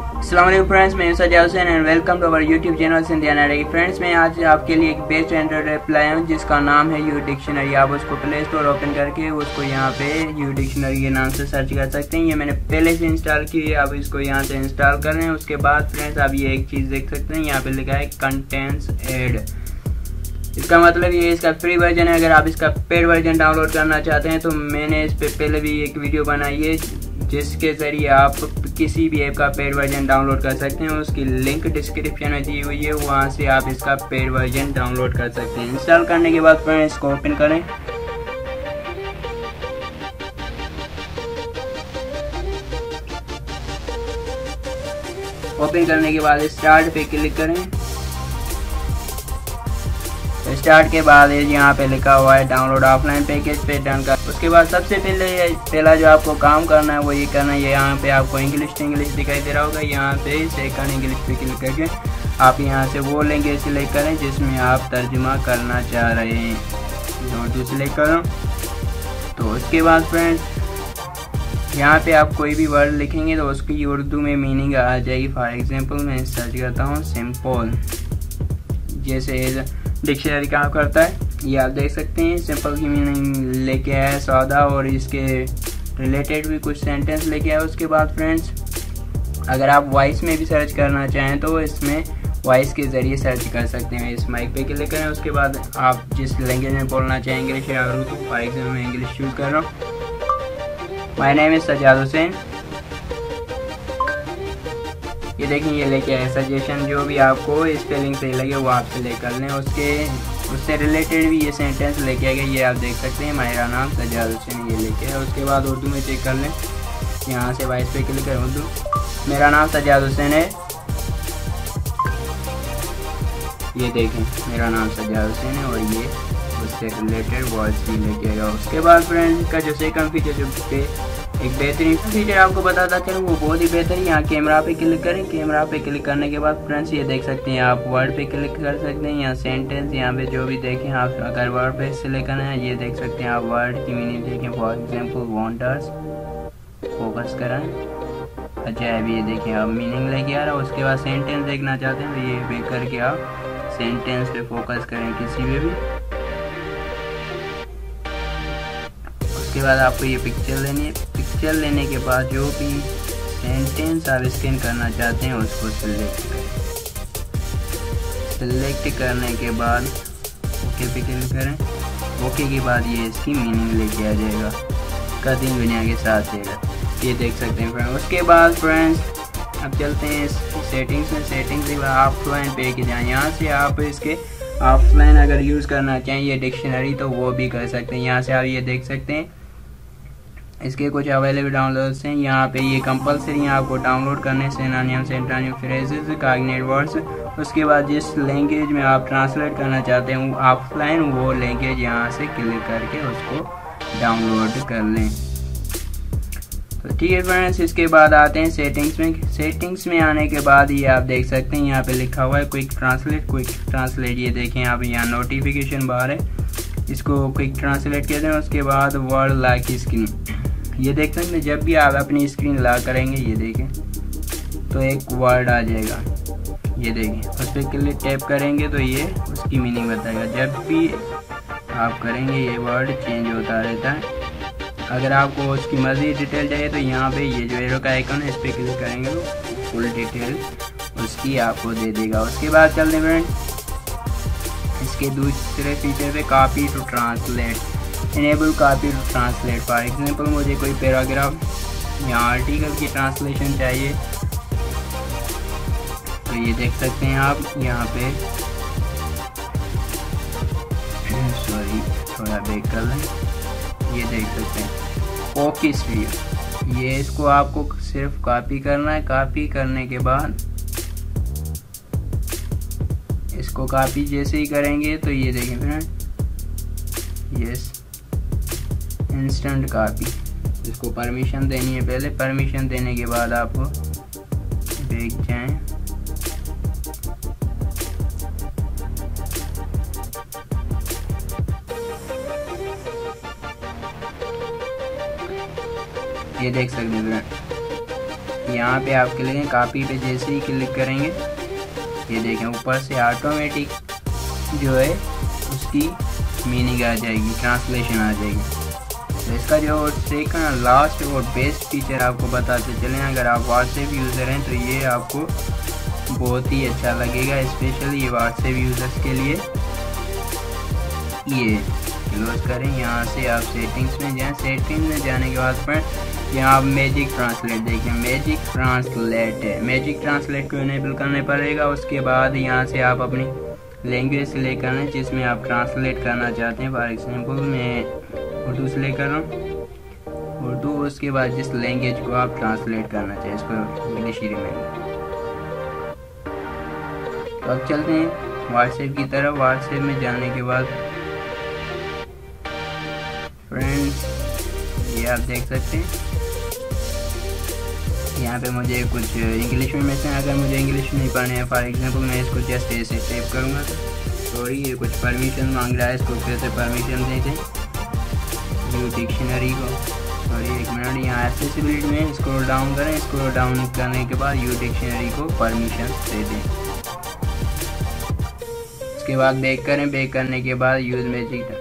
अस्सलाम वालेकुम फ्रेंड्स, मैं Sajjad Hussain and welcome to our YouTube channel Sindhiana tech. Friends, मैं आज आपके लिए एक बेस्ट एंड्रॉइड ऐप लाया हूँ जिसका नाम है यू डिक्शनरी। आप उसको प्ले स्टोर ओपन करके उसको यहाँ पे यू डिक्शनरी के नाम से सर्च कर सकते हैं। ये मैंने पहले से इंस्टॉल की है, आप इसको यहाँ से इंस्टॉल कर रहे हैं। उसके बाद फ्रेंड्स आप ये एक चीज़ देख सकते हैं, यहाँ पे लिखा है कंटेंट्स ऐड। इसका मतलब ये इसका फ्री वर्जन है। अगर आप इसका पेड वर्जन डाउनलोड करना चाहते हैं तो मैंने इस पर पहले भी एक वीडियो बनाई है जिसके ज़रिए आप किसी भी ऐप का पेड वर्जन डाउनलोड कर सकते हैं। उसकी लिंक डिस्क्रिप्शन में दी हुई है, वहाँ से आप इसका पेड वर्जन डाउनलोड कर सकते हैं। इंस्टॉल करने के बाद फ्रेंड्स इसको ओपन करें। ओपन करने के बाद स्टार्ट पे क्लिक करें। स्टार्ट के बाद यहाँ पे लिखा हुआ है डाउनलोड ऑफलाइन पैकेज पे डन कर। उसके बाद सबसे पहला जो आपको काम करना है वो ये करना है। यहाँ पे आपको इंग्लिश दिखाई दे रहा होगा, यहाँ पे सेकंड इंग्लिश पे क्लिक करके आप यहाँ से वो लैंग्वेज सिलेक्ट करें जिसमें आप तर्जुमा करना चाह रहे हैं। उर्दू सिलेक्ट करो। तो उसके बाद फ्रेंड्स यहाँ पे आप कोई भी वर्ड लिखेंगे तो उसकी उर्दू में मीनिंग आ जाएगी। फॉर एग्जाम्पल मैं सर्च करता हूँ सिंपल, जैसे डिक्शनरी काम करता है ये आप देख सकते हैं। सिंपल की मीनिंग लेके आया है सौदा, और इसके रिलेटेड भी कुछ सेंटेंस लेके आया। उसके बाद फ्रेंड्स अगर आप वॉइस में भी सर्च करना चाहें तो इसमें वॉइस के ज़रिए सर्च कर सकते हैं। इस माइक पे क्लिक करें। उसके बाद आप जिस लैंग्वेज में बोलना चाहें, इंग्लिश या उर्दू, फॉर एग्जाम्पल मैं इंग्लिश चूज़ कर रहा हूँ। My name is Sajjad Hussain. ये देखें ये लेके आए सजेशन, जो भी आपको स्पेलिंग सही लगे वो आप सेलेक्ट कर लें। उससे रिलेटेड भी ये सेंटेंस लेके आ गए, ये आप देख सकते हैं। मेरा नाम सजाद हुसैन ये लेके आए। उसके बाद उर्दू में चेक कर लें, यहाँ से वॉइस पे क्लिक करें उर्दू। मेरा नाम सजाद हुसैन है, ये देखें मेरा नाम सजाद हुसैन है, और ये उससे रिलेटेड वॉइस भी लेके आएगा। उसके बाद फ्रेंड का जो सेकंड फीचर जो पे एक बेहतरीन फीचर आपको बताता चलूँ वो बहुत ही बेहतरीन। यहाँ कैमरा पे क्लिक करें। कैमरा पे क्लिक करने के बाद फ्रेंड्स ये देख सकते हैं आप वर्ड पे क्लिक कर सकते हैं। यहाँ सेंटेंस यहाँ पे जो भी देखें आप, अगर वर्ड पे सिलेक्ट करना है ये देख सकते हैं आप वर्ड की मीनिंग देखें। फॉर एग्जाम्पल वॉन्टर्स, फोकस करें। अच्छा अभी ये देखिए आप मीनिंग लेके आ रहा है। उसके बाद सेंटेंस देखना चाहते हैं तो ये पे करके आप सेंटेंस पे फोकस करें किसी पे भी। उसके बाद आपको ये पिक्चर लेनी है। पिक्चर लेने के बाद जो भी सेंटेंस आप स्कैन करना चाहते हैं उसको सिलेक्ट करें। सिलेक्ट करने के बाद ओके पे क्लिक करें। ओके के बाद ये इसकी मीनिंग लेके आ जाएगा, कदीम दुनिया के साथ देगा, ये देख सकते हैं फ्रेंड। उसके बाद फ्रेंड्स अब चलते हैं सेटिंग्स में। सेटिंग्स के बाद ऑफलाइन पे के जाएँ। यहाँ से आप इसके ऑफलाइन अगर यूज़ करना चाहें ये डिक्शनरी तो वो भी कर सकते हैं। यहाँ से आप ये देख सकते हैं इसके कुछ अवेलेबल डाउनलोड्स हैं। यहाँ पे ये कंपलसरी आपको डाउनलोड करने से synonyms, syntonym, phrases, cognitive words. उसके बाद जिस लैंग्वेज में आप ट्रांसलेट करना चाहते हैं ऑफलाइन वो लैंग्वेज यहाँ से क्लिक करके उसको डाउनलोड कर लें। तो ठीक है फ्रेंड्स, इसके बाद आते हैं सेटिंग्स में। सेटिंग्स में आने के बाद ये आप देख सकते हैं यहाँ पे लिखा हुआ है क्विक ट्रांसलेट। ये देखें आप यहाँ नोटिफिकेशन बार है, इसको क्विक ट्रांसलेट कहते हैं। उसके बाद वर्ड लाइक स्क्रीन, ये देख सकते हैं जब भी आप अपनी स्क्रीन ला करेंगे ये देखें तो एक वर्ड आ जाएगा, ये देखें। उस पर क्लिक टैप करेंगे तो ये उसकी मीनिंग बताएगा। जब भी आप करेंगे ये वर्ड चेंज होता रहता है। अगर आपको उसकी मज़ीद डिटेल चाहिए तो यहाँ पे ये जो एरो का आइकन है इस पर क्लिक करेंगे तो फुल डिटेल उसकी आपको दे देगा। उसके बाद चलते हैं फ्रेंड इसके दूसरे फीचर पे copy to translate. Enable copy to translate. For example मुझे कोई पैराग्राफ या आर्टिकल की ट्रांसलेशन चाहिए तो ये देख सकते हैं आप यहाँ पे, सॉरी थोड़ा बैक कर लें, ये देख सकते हैं कॉपी स्पीड। ये इसको आपको सिर्फ कॉपी करना है। कॉपी करने के बाद इसको कॉपी जैसे ही करेंगे तो ये देखें फ्रेंड यस इंस्टेंट कॉपी। इसको परमिशन देनी है पहले। परमिशन देने के बाद आपको बैक जाएं। ये देख सकते हैं यहाँ पे आप क्लिक कॉपी पे जैसे ही क्लिक करेंगे ये देखें ऊपर से ऑटोमेटिक जो है उसकी मीनिंग आ जाएगी, ट्रांसलेशन आ जाएगी। तो इसका जो सेकंड लास्ट और बेस्ट फीचर आपको बताते चलें, अगर आप व्हाट्सएप यूज़र हैं तो ये आपको बहुत ही अच्छा लगेगा, स्पेशली ये व्हाट्सएप यूज़र्स के लिए। ये क्लोज करें, यहाँ से आप सेटिंग्स में जाएं। सेटिंग्स में जाने के बाद पर यहाँ आप मैजिक ट्रांसलेट देखें, मैजिक ट्रांसलेट है, मैजिक ट्रांसलेट को इनेबल करने पड़ेगा। उसके बाद यहाँ से आप अपनी लैंग्वेज सिलेक्ट करना है जिसमें आप ट्रांसलेट करना चाहते हैं। फॉर एग्जांपल मैं उर्दू सिलेक्ट कर रहा हूँ, उर्दू। उसके बाद जिस लैंग्वेज को आप ट्रांसलेट करना चाहिए इसको इंग्लिश ही रिमेंबर। तो अब चलते हैं व्हाट्सएप की तरफ। व्हाट्सएप में जाने के बाद फ्रेंड्स ये आप देख सकते हैं यहाँ पे मुझे कुछ इंग्लिश में मैसेज, अगर मुझे इंग्लिश नहीं पढ़ने है फॉर एग्जांपल मैं इसको जस्ट ऐसे टाइप करूँगा। सॉरी ये कुछ परमिशन मांग रहा है, इसको फिर से परमिशन दे दें व्यू डिक्शनरी को। सॉरी एक मिनट, यहाँ एक्सेसिबिलिटी में स्क्रॉल डाउन करें, स्क्रॉल डाउन करने के बाद व्यू डिक्शनरी को परमिशन दे दें। उसके बाद बैक करें, बैक करने के बाद यूज मैजिक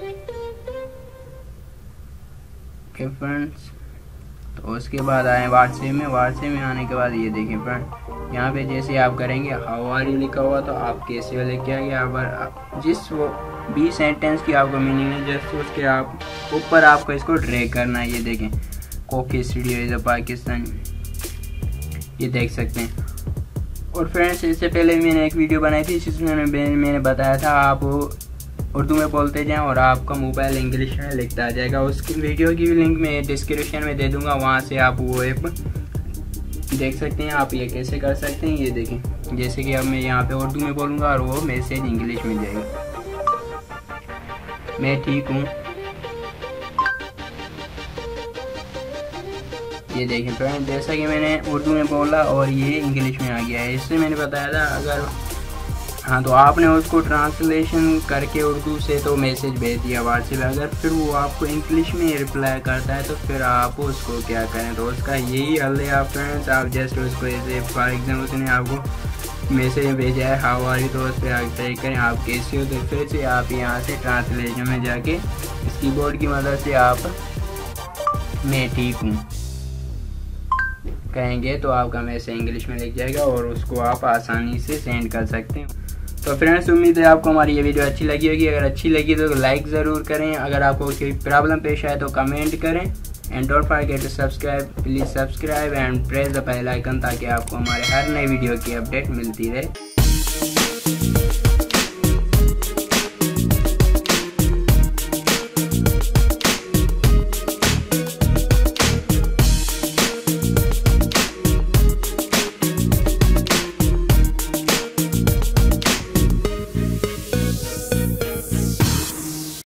फ्रेंड्स। तो उसके बाद आए व्हाट्सएप में। व्हाट्सएप में आने के बाद ये देखिए फ्रेंड यहाँ पे जैसे आप करेंगे हाउ आर यू लिखा हुआ तो आप कैसे वाले क्या गया, अगर जिस वो 20 सेंटेंस की आपको मीनिंग है जस्ट उसके आप ऊपर आपको इसको ड्रैग करना है। ये देखें कोकी स्टूडियो इज पाकिस्तान, ये देख सकते हैं। और फ्रेंड्स इससे पहले मैंने एक वीडियो बनाई थी जिसमें मैंने बताया था आप उर्दू में बोलते जाएं और आपका मोबाइल इंग्लिश में लिखता आ जाएगा। उसकी वीडियो की लिंक मैं डिस्क्रिप्शन में दे दूंगा, वहां से आप वो ऐप देख सकते हैं। आप ये कैसे कर सकते हैं ये देखें, जैसे कि अब मैं यहाँ पे उर्दू में बोलूँगा और वो मैसेज इंग्लिश में जाएगा, मैं ठीक हूँ। ये देखें फ्रेंड जैसा कि मैंने उर्दू में बोला और ये इंग्लिश में आ गया है। इससे मैंने बताया था अगर हाँ तो आपने उसको ट्रांसलेशन करके उर्दू से तो मैसेज भेज दिया व्हाट्सएप, अगर फिर वो आपको इंग्लिश में रिप्लाई करता है तो फिर आप उसको क्या करें। तो उसका यही हल है आप फ्रेंड्स, आप जस्ट उसको ऐसे फॉर एग्जाम्पल उसने आपको मैसेज भेजा है हाउ आर यू, तो उस पर आप टाइप करें आप कैसे हो, तो फिर से आप यहाँ से ट्रांसलेशन में जाके इस कीबोर्ड की मदद से आप मैं ठीक हूँ कहेंगे तो आपका मैसेज इंग्लिश में लिख जाएगा और उसको आप आसानी से सेंड कर सकते हैं। तो फ्रेंड्स उम्मीद है आपको हमारी ये वीडियो अच्छी लगी होगी, अगर अच्छी लगी तो लाइक ज़रूर करें, अगर आपको कोई प्रॉब्लम पेश आए तो कमेंट करें and don't forget to subscribe, please subscribe and press the bell icon ताकि आपको हमारे हर नई वीडियो की अपडेट मिलती रहे।